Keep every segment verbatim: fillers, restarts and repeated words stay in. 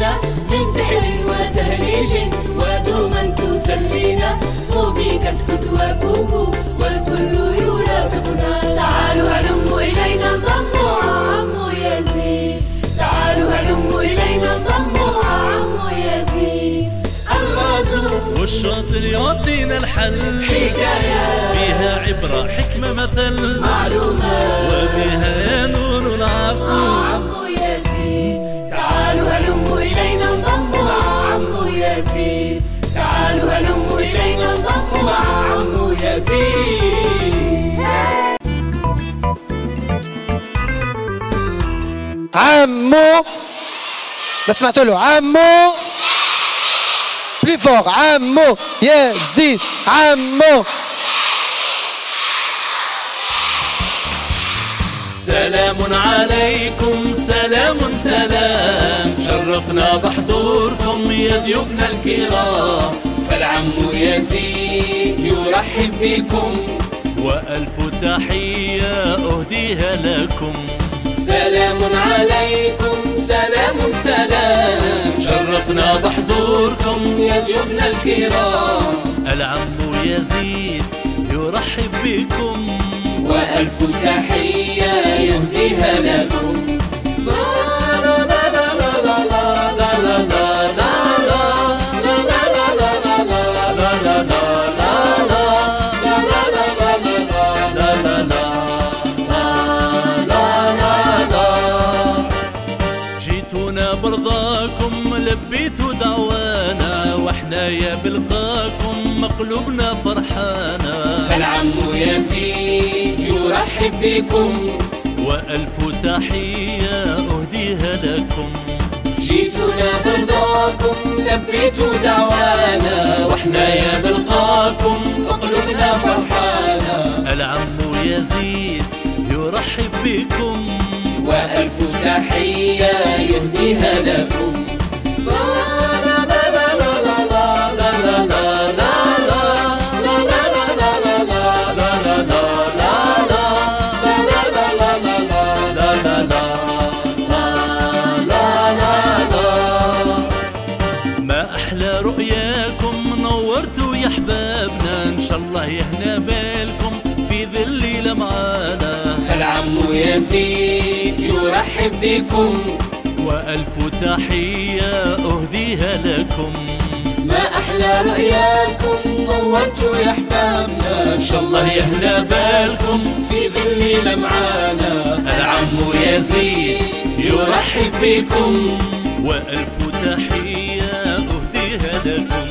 علينا من سحر وتهريج ودوما تسلينا طوبى كتكت وكوكو والكل يرافقنا. تعالوا هلموا إلينا انضموا عمو يزيد، تعالوا هلموا إلينا انضموا عمو يزيد. الغازو والشاطر يعطينا الحل، حكاية فيها عبرة حكمة مثل معلومة وبها نور العقل عمو يزيد. تعالوا هلموا إلينا انضموا عمو يزيد، تعالوا هلموا إلينا انضموا عمو يزيد. عمو ما سمعت له عمو بلي فور عمو يزيد عمو. سلام عليكم سلام سلام، شرفنا بحضوركم يا ضيوفنا الكرام. فالعم يزيد يرحب بكم وألف تحية أهديها لكم. سلام عليكم سلام سلام، شرفنا بحضوركم يا ضيوفنا الكرام. العم يزيد يرحب بكم وألف تحية يهديها لكم. جيتونا برضاكم لبيتوا دعوانا، واحنا يا بلقاكم مقلوبنا فرحانا. فالعم يزيد يرحب بكم وألف تحية أهديها لكم. جيتونا برضاكم لبيتوا دعوانا، واحنا يا بلقاكم قلوبنا فرحانا. العم يزيد يرحب بكم وألف تحية يهديها لكم. ما أحلى رؤياكم نورتوا يا أحبابنا، إن شاء الله يهنا بالكم في ذي الليلة معانا. فالعم يزيد يرحب بكم وألف تحية أهديها لكم. ما أحلى رؤياكم نورتوا يا أحبابنا، إن شاء الله يهنا بالكم في ذي الليلة معانا. العم يزيد يرحب بكم وألف تحية أهديها لكم.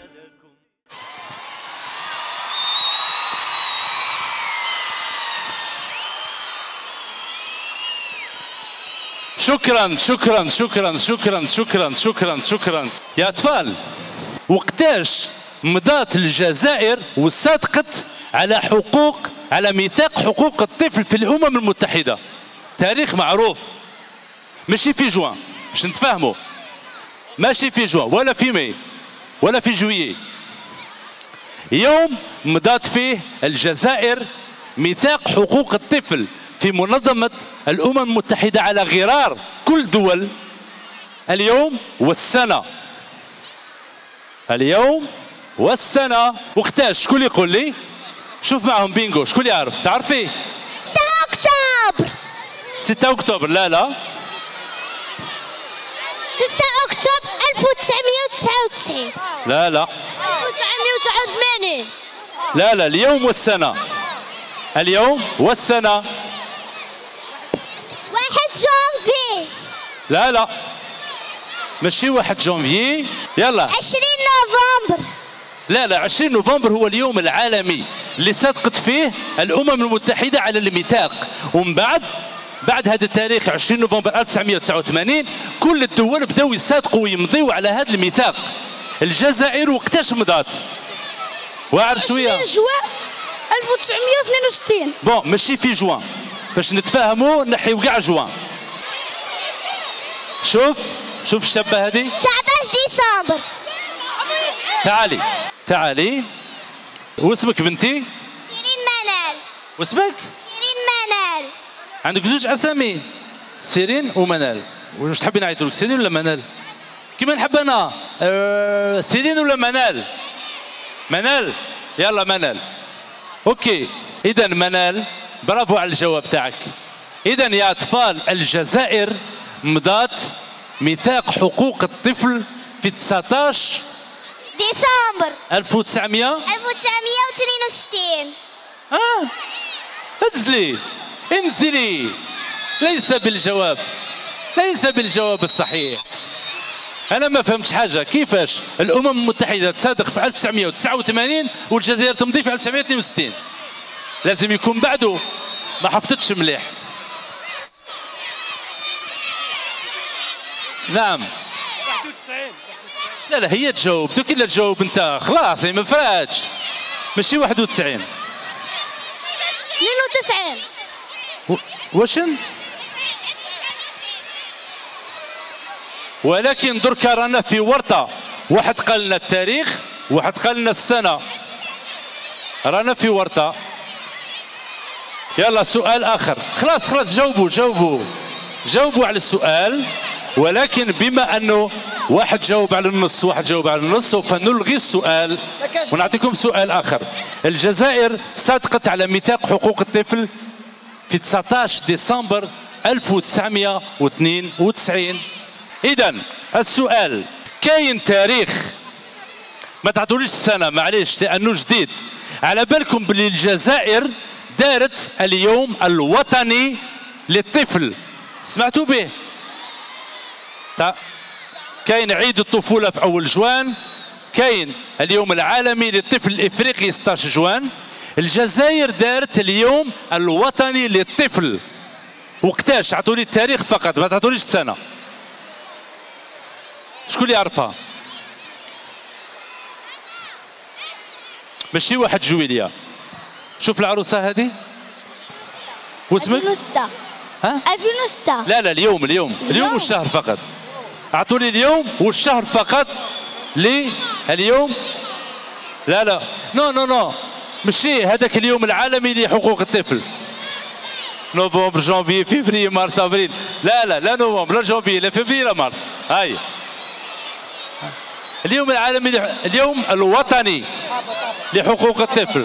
شكرا شكرا شكرا شكرا شكرا شكرا شكرا يا أطفال. وقتاش مضات الجزائر وصادقت على حقوق على ميثاق حقوق الطفل في الأمم المتحدة؟ تاريخ معروف، ماشي في جوان باش نتفاهموا، ماشي في جوان ولا في ماي ولا في جويي. يوم مضات فيه الجزائر ميثاق حقوق الطفل في منظمة الأمم المتحدة على غرار كل دول. اليوم والسنة، اليوم والسنة. وقتاش؟ شكون يقول لي؟ شوف معهم بينجو، شكون يعرف؟ تعرفي؟ ستة أكتوبر. ستة أكتوبر. لا لا ستة أكتوبر ألف وتسعمائة وتسعة وتسعين. لا لا ألف وتسعمائة وتسعة وثمانين. لا لا اليوم والسنة، اليوم والسنة. واحد جانفي. لا لا ماشي واحد جانفي. يلا عشرين نوفمبر. لا لا عشرين نوفمبر هو اليوم العالمي اللي صدقت فيه الأمم المتحدة على الميثاق. ومن بعد بعد هذا التاريخ عشرين نوفمبر ألف وتسعمائة وتسعة وثمانين كل الدول بداوا يصادقوا ويمضيوا على هذا الميثاق. الجزائر وقتاش مضات؟ واعر شويه. عشرين جوان ألف وتسعمائة واثنين وستين. بون ماشي في جوان باش نتفاهموا، نحيو كاع جوان. شوف شوف الشابه هذه تسعطاش ديسمبر. تعالي تعالي. واسمك بنتي؟ سيرين منال. واسمك؟ سيرين منال. عندك زوج اسامي، سيرين ومنال. واش تحبي نعيطوا لك سيرين ولا منال؟ كيما نحب انا أه سيلين ولا منال؟ منال، يلا منال. اوكي، اذا منال برافو على الجواب تاعك. اذا يا اطفال الجزائر مضات ميثاق حقوق الطفل في تسعطاش ديسمبر ألف وتسعمائة ألف وتسعمائة واثنين وستين. اه انزلي انزلي، ليس بالجواب، ليس بالجواب الصحيح. أنا ما فهمتش حاجة، كيفاش الأمم المتحدة تصادق في ألف وتسعمائة وتسعة وثمانين والجزائر تمضي في ألف وتسعمائة واثنين وستين؟ لازم يكون بعده، ما حفظتش مليح. نعم واحد وتسعين. لا لا هي تجاوب، دوك إلا تجاوب أنت خلاص هي ما فراتش، ماشي واحد وتسعين. اثنين وتسعين. واشن؟ ولكن دركا رانا في ورطة، واحد قال لنا التاريخ واحد قال لنا السنة، رانا في ورطة. يلا سؤال آخر، خلاص خلاص جاوبوا جاوبوا جاوبوا على السؤال، ولكن بما أنه واحد جاوب على النص واحد جاوب على النص سوف نلغي السؤال ونعطيكم سؤال آخر. الجزائر صادقت على ميثاق حقوق الطفل في تسعطاش ديسمبر ألف وتسعمائة واثنين وتسعين. إذا السؤال، كاين تاريخ، ما تعطوليش السنة معليش لأنه جديد، على بالكم بلي الجزائر دارت اليوم الوطني للطفل، سمعتوا به؟ كاين عيد الطفولة في أول جوان، كاين اليوم العالمي للطفل الإفريقي ستة عشر جوان. الجزائر دارت اليوم الوطني للطفل، وقتاش؟ عطولي التاريخ فقط ما تعطوليش السنة. شكون اللي يعرفها؟ ماشي واحد جويليا. شوف العروسة هذه واسمك؟ ألفين وستة. ها؟ ألفين وستة. لا لا اليوم اليوم اليوم والشهر فقط. اعطوني اليوم والشهر فقط. لي اليوم؟ لا لا نو نو نو ماشي هذاك اليوم العالمي لحقوق الطفل. نوفمبر جانفي فيفري مارس افريل، لا لا لا نوفمبر لا جانفي لا فيفري لا مارس. هاي اليوم العالمي لح... اليوم الوطني لحقوق الطفل.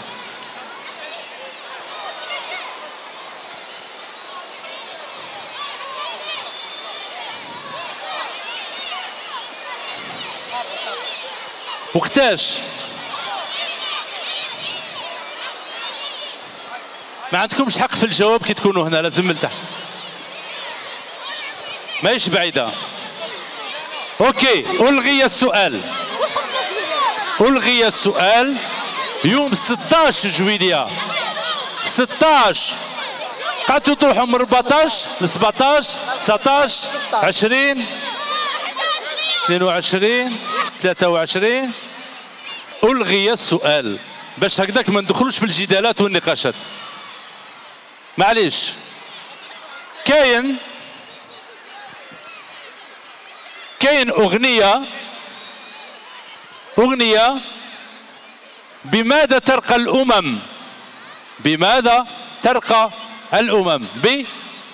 وقتاش؟ ما عندكمش حق في الجواب كي تكونوا هنا، لازم من تحت ماهيش بعيدة. اوكي الغي السؤال، الغي السؤال. يوم ستطاش جويلية ستطاش قعدتوا تروحوا من أربعطاش ل سبعطاش تسعطاش عشرين اثنين وعشرين ثلاثة وعشرين. الغي السؤال باش هكذاك ما ندخلوش في الجدالات والنقاشات. معليش كاين كاين أغنية أغنية بماذا ترقى الأمم؟ بماذا ترقى الأمم؟ ب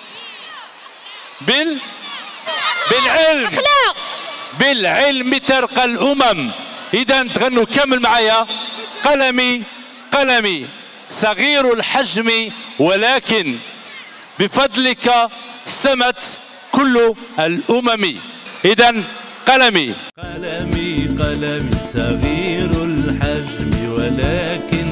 بال بالعلم. أخلاق. بالعلم ترقى الأمم. إذا تغنوا كامل معايا. قلمي قلمي صغير الحجم ولكن بفضلك سمت كل الأمم. إذا قلمي قلمي قلمي صغير الحجم ولكن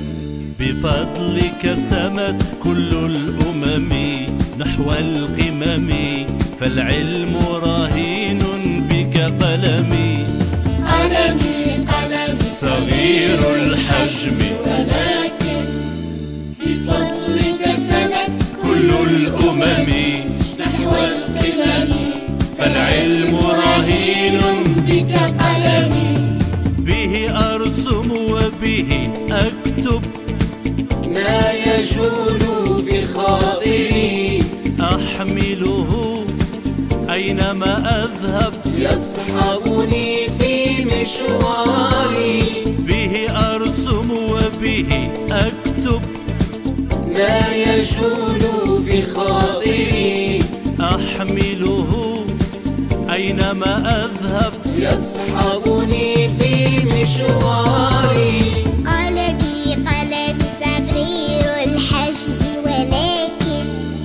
بفضلك سمت كل الأمم نحو القمم فالعلم رهين بك قلمي. قلمي قلمي صغير الحجم ولكن بفضلك سمت كل الأمم نحو القمم فالعلم رهين بك قلمي. به أرسم وبه أكتب ما يجول في خاطري أحمله أينما أذهب يصحبني في مشواري. به أرسم وبه أكتب ما يجول في خاطري أحمله أينما أينما أذهب يصحبني في مشواري. قلمي قلم صغير الحجم ولكن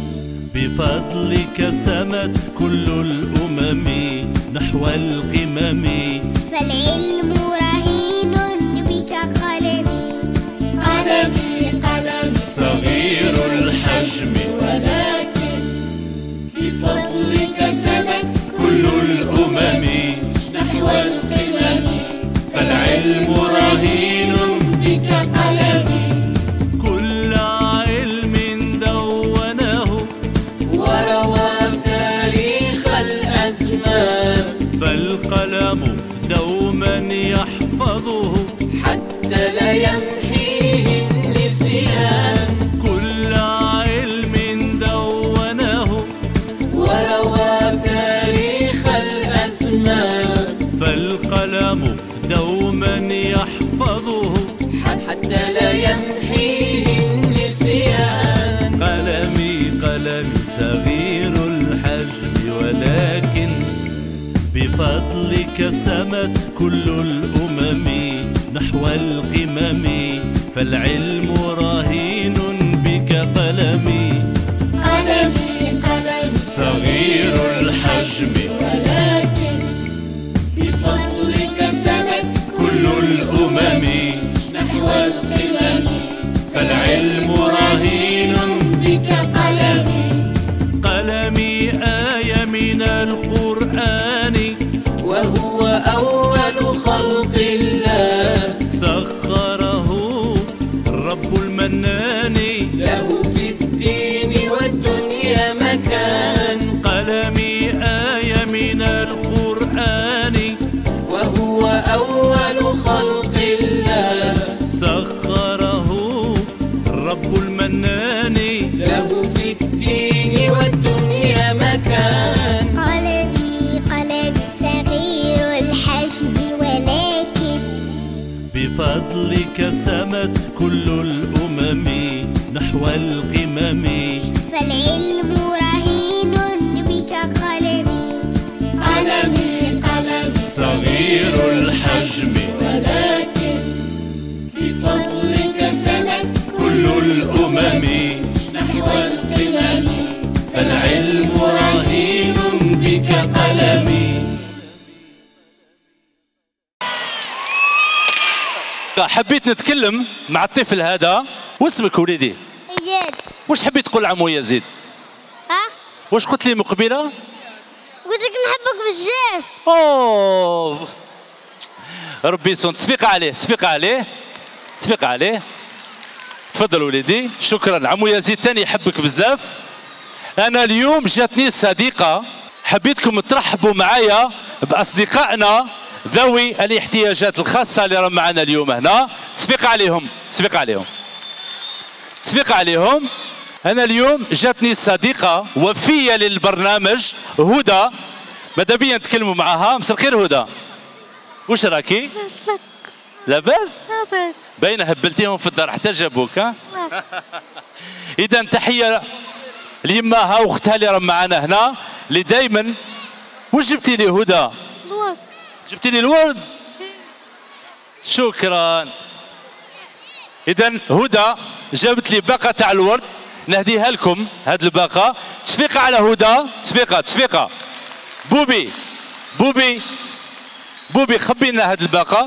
بفضلك سمت كل الأمم نحو القمم. فالعلم رهين بك قلمي. قلمي قلم صغير الحجم ولكن بفضلك سمت كل الأمم نحو القمم. فالعلم رهين بك قلمي. كل علم دوناه وروى تاريخ الأزمان. فالقلم دوما يحفظه حتى لا يمحيه النسيان. كل علم دوناه وروى تاريخ الأزمان. فالقلم دوما يحفظه حتى لا يمحيه النسيان. قلمي قلمي صغير الحجم ولكن بفضلك سمت كل الأمم نحو القمم. فالعلم رهين بك قلمي. قلمي قلمي صغير الحجم ولكن بفضلك سمت كل الأمم نحو القمم. فالعلم رهين بك قلمي. قلمي آية من القرآن وهو أول خلق الله. سخره الرب المنان له في الدين والدنيا مكان. قلمي آية من القرآن وهو أول خلق الله. سخره الرب المنان له في الدين والدنيا مكان. قلمي قلم صغير الحجم ولكن بفضلك سمت كل الأمم نحو القمم. فالعلم رهين بك قلمي. قلمي قلمي صغير الحجم ولكن بفضلك سمت كل الأمم نحو القمم. فالعلم رهين بك قلمي. حبيت نتكلم مع الطفل هذا. واسمك وليدي؟ زياد. واش حبيت تقول عمو يزيد؟ ها واش قلت لي مقبله؟ قلت لك نحبك بزاف. اوه ربي يسون. تصفيق عليه تصفيق عليه تصفيق عليه. تفضل وليدي. شكرا. عمو يزيد ثاني يحبك بزاف. انا اليوم جاتني صديقه حبيتكم ترحبوا معايا باصدقائنا ذوي الاحتياجات الخاصه اللي راهم معنا اليوم هنا. تصفيق عليهم تصفيق عليهم تصفيق عليهم. انا اليوم جاتني صديقه وفيه للبرنامج هدى. ماذا بيا نتكلموا معاها. مساء الخير هدى. واش راكي؟ لاباس؟ باينه هبلتيهم في الدار حتى جابوك. ها اذا تحيه ليماها واختها اللي راهم معنا هنا اللي دائما. واش جبتي لي هدى؟ الورد. جبتي لي الورد. شكرا. اذا هدى جابت لي باقه تاع الورد نهديها لكم. هاد الباقه تصفيقه على هدى. تصفيقه تصفيقه. بوبي بوبي بوبي خبي لنا هاد الباقه.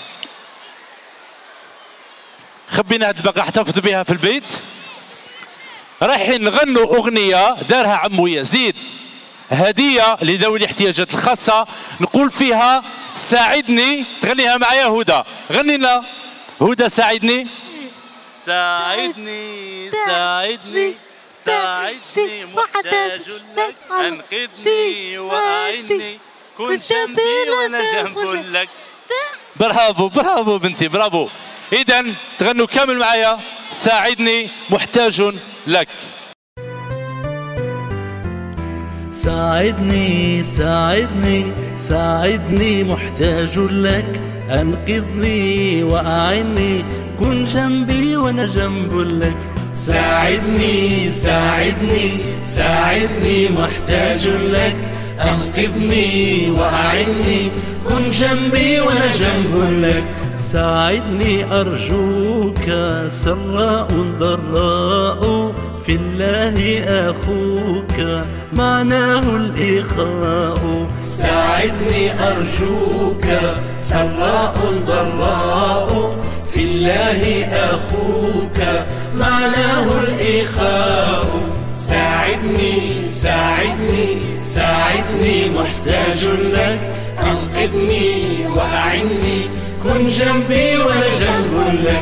خبينا هاد الباقه احتفظ بها في البيت. رايحين نغنوا اغنيه دارها عمو يزيد هديه لذوي الاحتياجات الخاصه. نقول فيها ساعدني. تغنيها معايا هدى. غني لنا هدى. ساعدني ساعدني ساعدني ساعدني محتاج لك. انقذني واعني كن جنبي وانا جنب لك. برافو برافو بنتي برافو. اذا تغنوا كامل معايا. ساعدني محتاج لك. ساعدني ساعدني ساعدني محتاج لك. أنقذني وأعني كن جنبي وأنا جنب لك. ساعدني ساعدني ساعدني محتاج لك. أنقذني وأعني، كن جنبي وأنا جنب لك. ساعدني أرجوك سراء ضراء، في الله أخوك معناه الإخاء. ساعدني أرجوك سراء ضراء، في الله أخوك معناه الإخاء. ساعدني ساعدني ساعدني محتاج لك، أنقذني وأعني، كن جنبي وأنا جنب لك.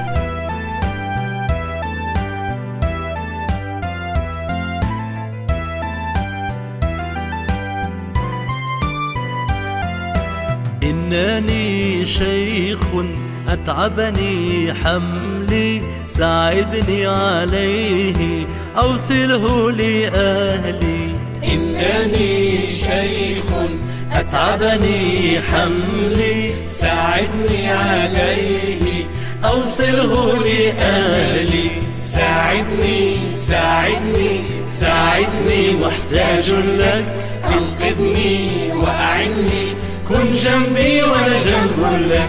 إنني شيخ أتعبني حملي، ساعدني عليه أوصله لأهلي. إنني شيخ أتعبني حملي، ساعدني عليه أوصله لأهلي. ساعدني ساعدني ساعدني محتاج لك، أنقذني وأعني، كن جنبي وأنا جنب لك.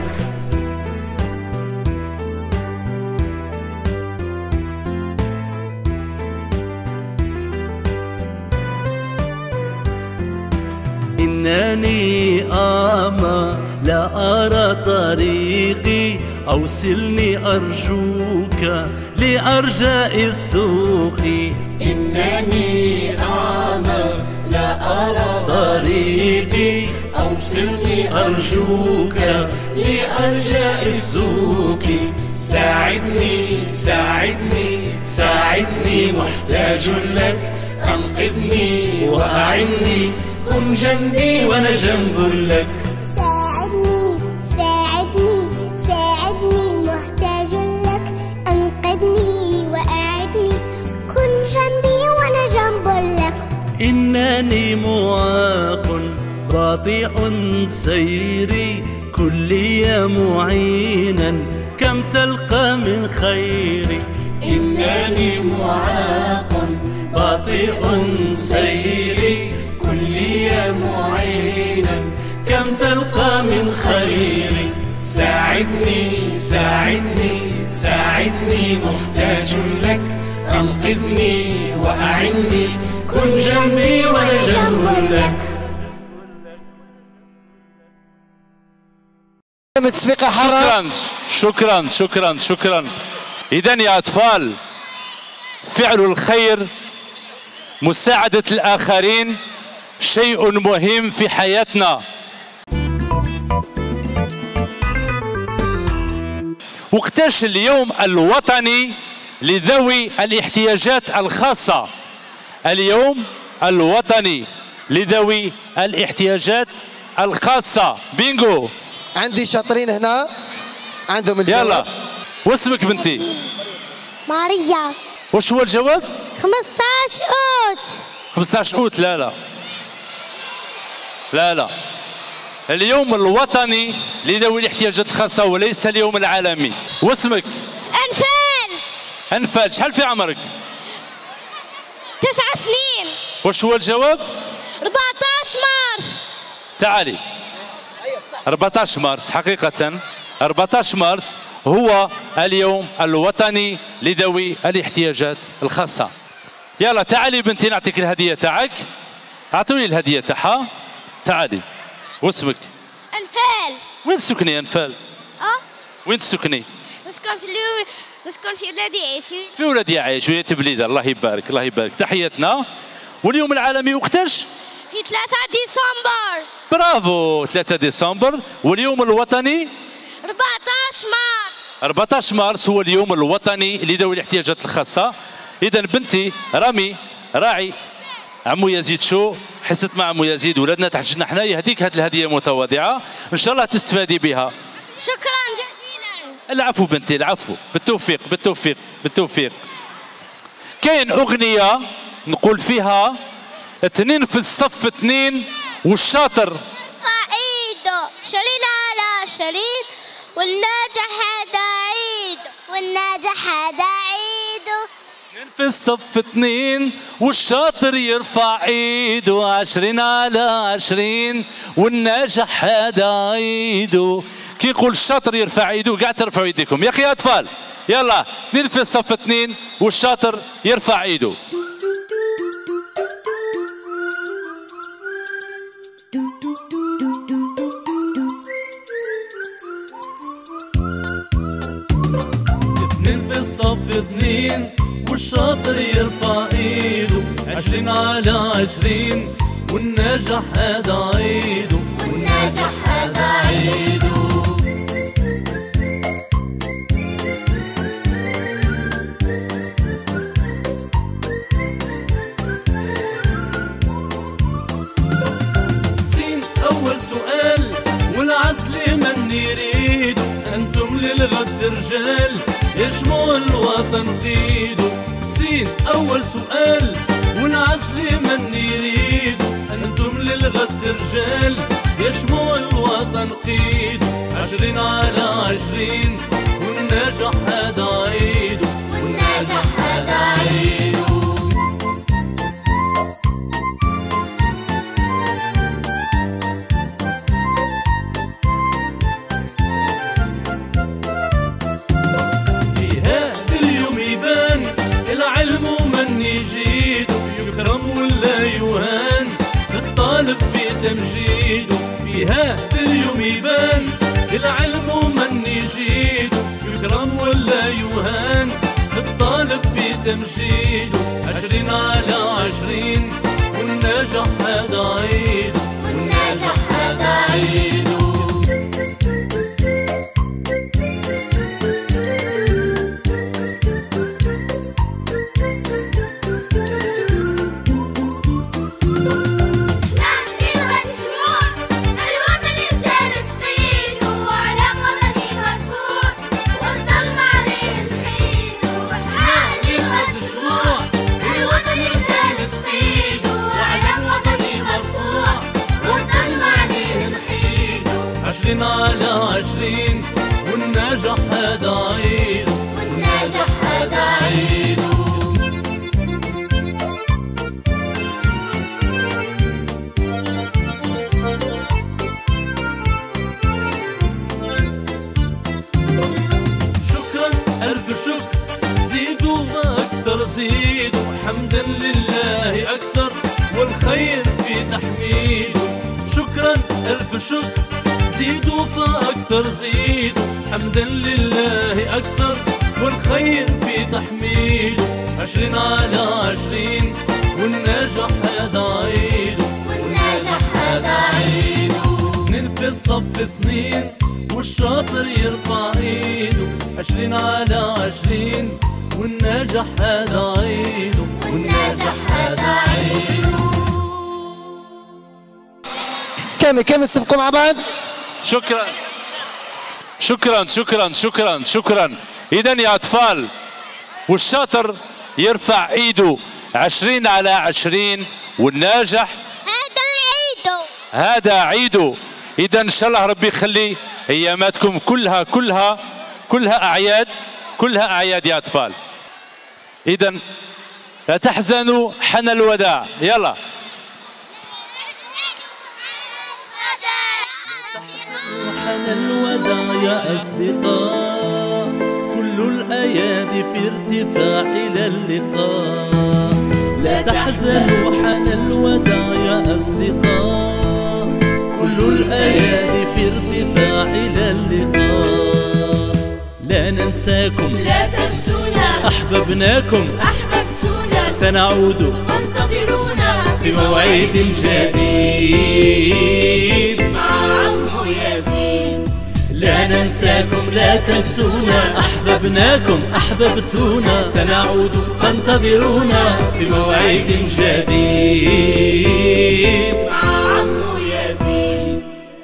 إنني أعمى لا أرى طريقي، أوصلني أرجوك لأرجاء السوق. إنني أعمى لا أرى طريقي، أوصلني أرجوك لأرجاء السوق. ساعدني ساعدني ساعدني محتاج لك، أنقذني وأعني، كن جنبي وأنا جنب لك. ساعدني ساعدني ساعدني محتاج لك، أنقذني وأعدني، كن جنبي وأنا جنب لك. إنني معاق باطئ سيري، كلي معينا كم تلقى من خيري. إنني معاق باطئ سيري، كلي معينا كم تلقى من خيري. ساعدني ساعدني ساعدني محتاج لك، أنقذني وأعني، كن جنبي وأنا جنب لك. تسبيقة حارة. شكرا شكرا شكرا شكرا. إذا يا أطفال، فعل الخير، مساعدة الآخرين شيء مهم في حياتنا. وقتاش اليوم الوطني لذوي الاحتياجات الخاصة؟ اليوم الوطني لذوي الاحتياجات الخاصة. بينجو. عندي شاطرين هنا عندهم الجواب. يلا، واسمك بنتي؟ ماريا. وش هو الجواب؟ خمسطاش أوت. خمسطاش أوت. لا لا لا لا، اليوم الوطني لذوي الاحتياجات الخاصة وليس اليوم العالمي. واسمك؟ أنفال. أنفال. شحال في عمرك؟ تسع سنين. وش هو الجواب؟ أربعطاش مارس. تعالي. أربعطاش مارس، حقيقة أربعطاش مارس هو اليوم الوطني لذوي الاحتياجات الخاصة. يلا تعالي بنتي، نعطيك الهدية تاعك. أعطوني الهدية تاعها. تعالي. واسمك؟ أنفال. وين تسكني أنفال؟ أه؟ وين تسكني؟ نسكن في اليوم، نسكن في ولادي عايشين. في ولادي عايش ويا تبليده. الله يبارك الله يبارك. تحياتنا. واليوم العالمي وقتاش؟ في ثلاثة ديسمبر. برافو، ثلاثة ديسمبر. واليوم الوطني؟ أربعطاش مارس. أربعطاش مارس هو اليوم الوطني لذوي الاحتياجات الخاصة. إذا بنتي رامي راعي عمو يزيد شو، حست مع عمو يزيد ولادنا تحجنا حنايا، هذيك هذه الهدية متواضعة إن شاء الله تستفادي بها. شكرا جزيلا. العفو بنتي، العفو. بالتوفيق بالتوفيق بالتوفيق. كاين أغنية نقول فيها اثنين في الصف اثنين والشاطر قاعد شريط على شريط، والناجح هذا عيد، والناجح هذا عيد. في الصف اثنين والشاطر يرفع ايده، عشرين على عشرين والناجح هذا ايده. كي يقول الشاطر يرفع ايده قاعد ترفعوا ايديكم يا اخي يا اطفال. يلا اثنين في الصف اثنين والشاطر يرفع ايده. اثنين في الصف اثنين والشاطر يرفع ايده، عشرين على عشرين والناجح هذا عيده، والناجح هذا عيده. سين أول سؤال والعزل من يريده، أنتم للغد رجال يجمعوا الوطن قيدوا. سين أول سؤال والعزل من يريده، أنتم للغد رجال يجمعوا الوطن قيدوا، عشرين على عشرين والناجح هذا عيده، والناجح هذا عيده. يكرم ولا يهان الطالب في تمجيده، في هذا اليوم يبان العلم ومن يجيده، يكرم ولا يهان الطالب في تمجيده، عشرين على عشرين والناجح هذا عيده، والناجح هذا عيده. عشرين على عشرين والناجح هذا عيده، والناجح هذا عيده. شكرا ألف شكر، زيدوا ما أكثر زيدوا، حمدا لله أكثر والخير في تحميده. شكرا ألف شكر، زيدوا فأكثر زيدوا، حمدا لله أكثر والخير في تحميده، عشرين على عشرين والناجح هذا عيده، والناجح هذا عيده. اثنين في الصف اثنين والشاطر يرفع ايده، عشرين على عشرين والناجح هذا عيده، والناجح هذا عيده. كامل كامل صفقوا مع بعض. شكرا شكرا شكرا شكرا شكرا. إذا يا أطفال والشاطر يرفع إيده، عشرين على عشرين والناجح هذا عيده، هذا عيده. إذا إن شاء الله ربي يخلي أياماتكم كلها كلها كلها أعياد، كلها أعياد يا أطفال. إذا لا تحزنوا حان الوداع. يلا حان الوداع يا أصدقاء، كل الأيادي في ارتفاع إلى اللقاء. لا تحزنوا حان الوداع يا أصدقاء، كل الأيادي في ارتفاع إلى اللقاء. لا ننساكم لا تنسونا، أحببناكم أحببتونا، سنعود فانتظرونا في موعد جديد مع عمو ياسين. لا ننساكم لا تنسونا، أحببناكم أحببتونا، سنعود فانتظرونا في موعد جديد مع عمو ياسين.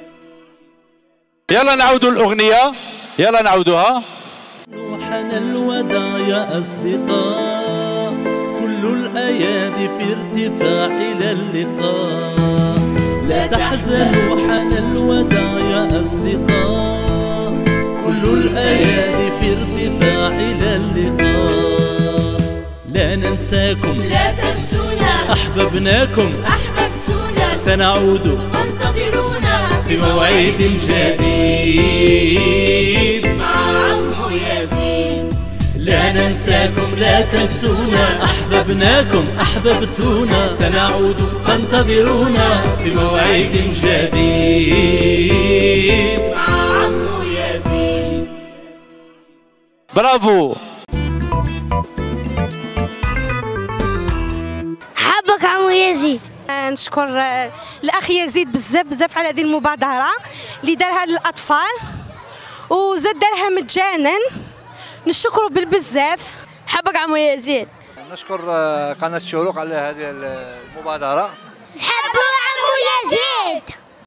يلا نعودوا الأغنية، يلا نعودوها. حان الوداع يا أصدقاء، كل الأيادي في ارتفاع إلى اللقاء. لا تحزنوا حان الوداع يا أصدقاء، كل الأيادي في ارتفاع إلى اللقاء. لا ننساكم لا تنسونا أحببناكم أحببتونا سنعود فانتظرونا في موعد جديد مع عمو ياسين. لا ننساكم لا تنسونا أحببناكم أحببتونا سنعود فانتظرونا في موعد جديد مع عمو ياسين. برافو. حبك عمو يزيد. نشكر الاخ يزيد بزاف بزاف على هذه المبادره اللي دارها للاطفال وزاد دارها مجانا، نشكره بالبزاف. حبك عمو يزيد. نشكر قناه الشروق على هذه المبادره.